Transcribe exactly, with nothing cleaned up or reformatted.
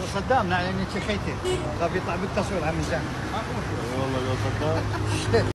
صدام نعلن شكيته غاب يطلع بالتصوير هم زين والله يا صدام